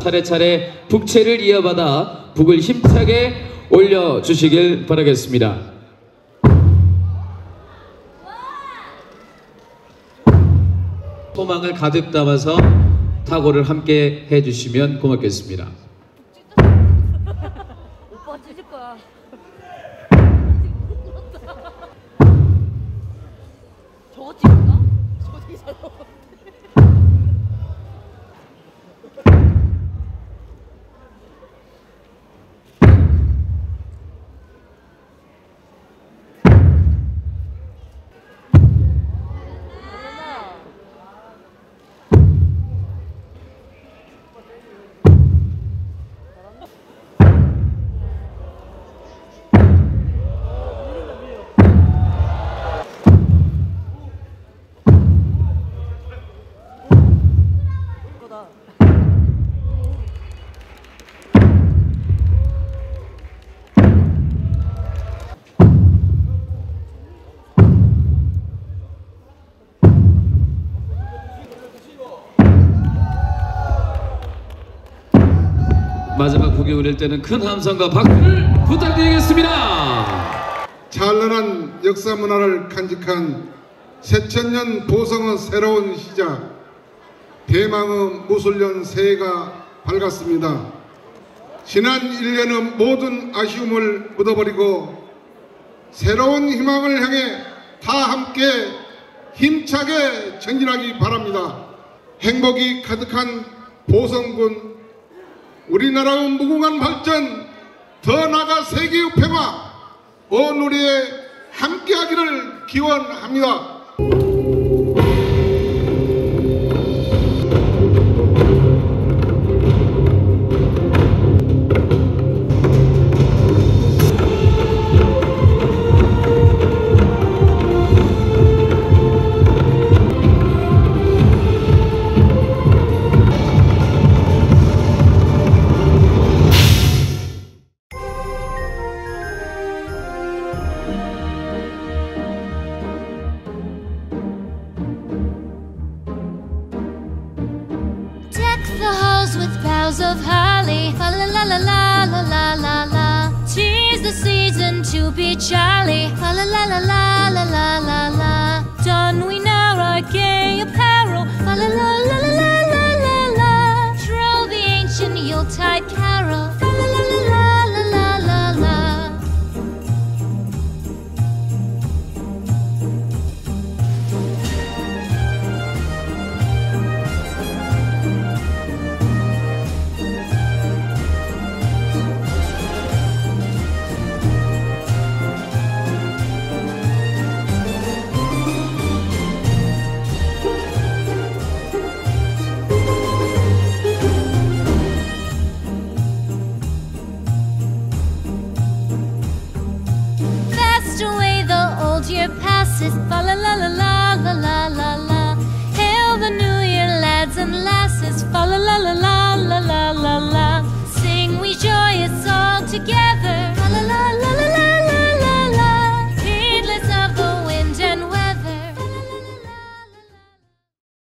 차례차례 북채를 이어받아 북을 힘차게 올려주시길 바라겠습니다. 소망을 가득 담아서 타고를 함께 해주시면 고맙겠습니다. 오빠 찢을 거야. 저거 찍을까? 저거 되게 잘 나와. 마지막 북이 울릴 때는 큰 함성과 박수를 부탁드리겠습니다. 찬란한 역사 문화를 간직한 새천년 보성의 새로운 시작, 대망의 무술년 새해가 밝았습니다. 지난 1년의 모든 아쉬움을 묻어버리고 새로운 희망을 향해 다 함께 힘차게 전진하기 바랍니다. 행복이 가득한 보성군, 우리나라의 무궁한 발전, 더 나아가 세계의 평화, 온우리에 함께하기를 기원합니다. The halls with boughs of holly, fa la la la la la la la la. 'Tis the season to be jolly, fa la la la la la la la la. Don we now our gay apparel, fa la la la la la la la la. Troll the ancient Yuletide carol, fa la la la la la la la la. Fast away the old year passes, fa la la la la.